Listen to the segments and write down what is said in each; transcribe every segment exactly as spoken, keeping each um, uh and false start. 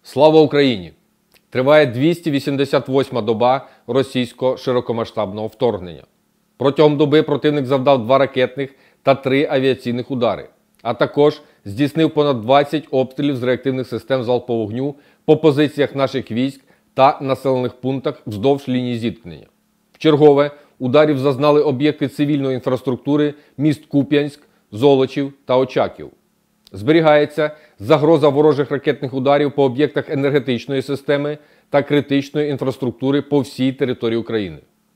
Слава Україні! Триває двісті вісімдесят восьма доба російського широкомасштабного вторгнення. Протягом доби противник завдав два ракетних та три авіаційних удари, а також здійснив понад двадцять обстрілів з реактивних систем залпового вогню по позиціях наших військ та населених пунктах вздовж лінії зіткнення. Вчергове ударів зазнали об'єкти цивільної інфраструктури міст Куп'янськ, Золочів та Очаків. Зберігається загроза ворожих ракетних ударів по об'єктах енергетичної системи та критичної інфраструктури по всій території України.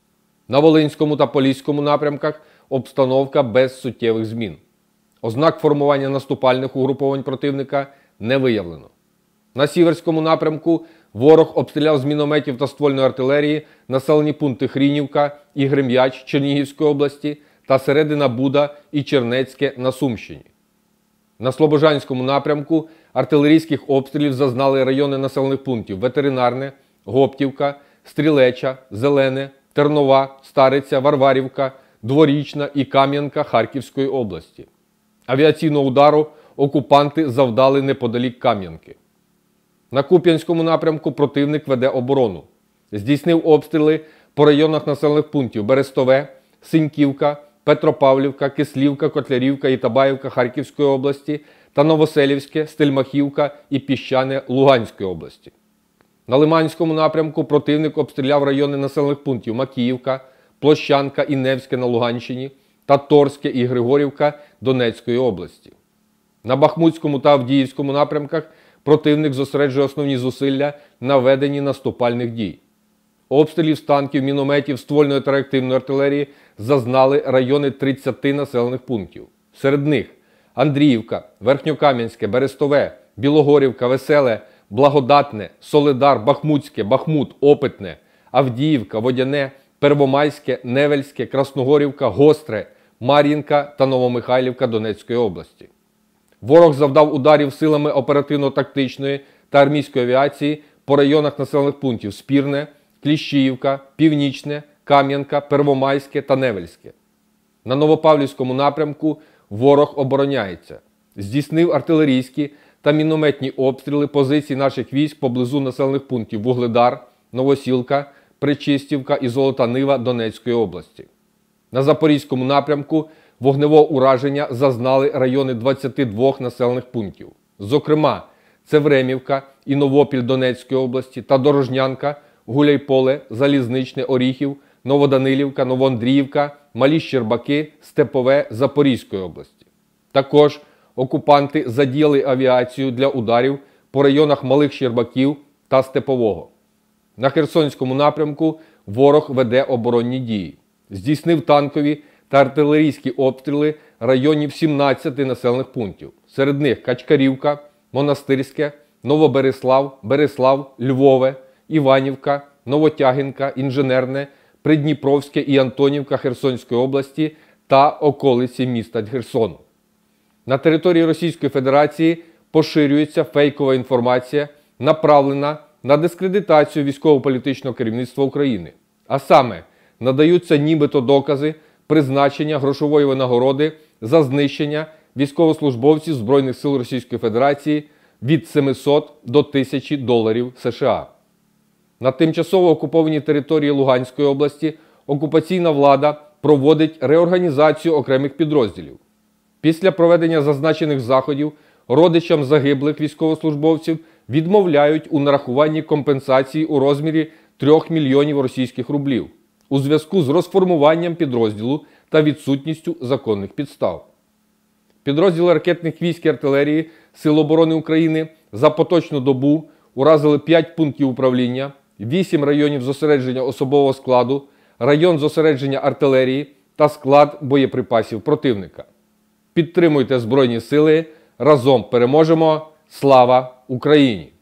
На Волинському та Поліському напрямках обстановка без суттєвих змін. Ознак формування наступальних угруповань противника не виявлено. На Сіверському напрямку ворог обстріляв з мінометів та ствольної артилерії населені пункти Хрінівка і Грем'яч Чернігівської області та Середина Буда і Чернецьке на Сумщині. На Слобожанському напрямку артилерійських обстрілів зазнали райони населених пунктів Ветеринарне, Гоптівка, Стрілеча, Зелене, Тернова, Стариця, Варварівка, Дворічна і Кам'янка Харківської області. Авіаційного удару окупанти завдали неподалік Кам'янки. На Куп'янському напрямку противник веде оборону. Здійснив обстріли по районах населених пунктів Берестове, Синьківка, Петропавлівка, Кислівка, Котлярівка і Табаївка Харківської області та Новоселівське, Стельмахівка і Піщане Луганської області. На Лиманському напрямку противник обстріляв райони населених пунктів Макіївка, Площанка і Невське на Луганщині та Торське і Григорівка Донецької області. На Бахмутському та Авдіївському напрямках противник зосереджує основні зусилля на веденні наступальних дій. Обстрілів з танків, мінометів, ствольної та реактивної артилерії зазнали райони тридцяти населених пунктів. Серед них Андріївка, Верхньокам'янське, Берестове, Білогорівка, Веселе, Благодатне, Солидар, Бахмутське, Бахмут, Опитне, Авдіївка, Водяне, Первомайське, Невельське, Красногорівка, Гостре, Мар'їнка та Новомихайлівка Донецької області. Ворог завдав ударів силами оперативно-тактичної та армійської авіації по районах населених пунктів Спірне, Кліщіївка, Північне, Кам'янка, Первомайське та Невельське. На Новопавлівському напрямку ворог обороняється. Здійснив артилерійські та мінометні обстріли позицій наших військ поблизу населених пунктів Вугледар, Новосілка, Причистівка і Золота Нива Донецької області. На Запорізькому напрямку вогневого ураження зазнали райони двадцяти двох населених пунктів. Зокрема, це Времівка і Новопіль Донецької області та Дорожнянка, Гуляйполе, Залізничне, Оріхів, Новоданилівка, Новоандріївка, Малі Щербаки, Степове Запорізької області. Також окупанти задіяли авіацію для ударів по районах Малих Щербаків та Степового. На Херсонському напрямку ворог веде оборонні дії. Здійснив танкові та артилерійські обстріли районів сімнадцяти населених пунктів. Серед них Качкарівка, Монастирське, Новобереслав, Береслав, Львове, Іванівка, Новотягинка, Інженерне, Придніпровське і Антонівка Херсонської області та околиці міста Херсону. На території Російської Федерації поширюється фейкова інформація, направлена на дискредитацію військово-політичного керівництва України. А саме, надаються нібито докази призначення грошової винагороди за знищення військовослужбовців Збройних сил Російської Федерації від семисот до тисячі доларів США. На тимчасово окупованій території Луганської області окупаційна влада проводить реорганізацію окремих підрозділів. Після проведення зазначених заходів родичам загиблих військовослужбовців відмовляють у нарахуванні компенсації у розмірі трьох мільйонів російських рублів у зв'язку з розформуванням підрозділу та відсутністю законних підстав. Підрозділи ракетних військ і артилерії Сил оборони України за поточну добу уразили п'ять пунктів управління, вісім районів зосередження особового складу, район зосередження артилерії та склад боєприпасів противника. Підтримуйте Збройні Сили, разом переможемо! Слава Україні!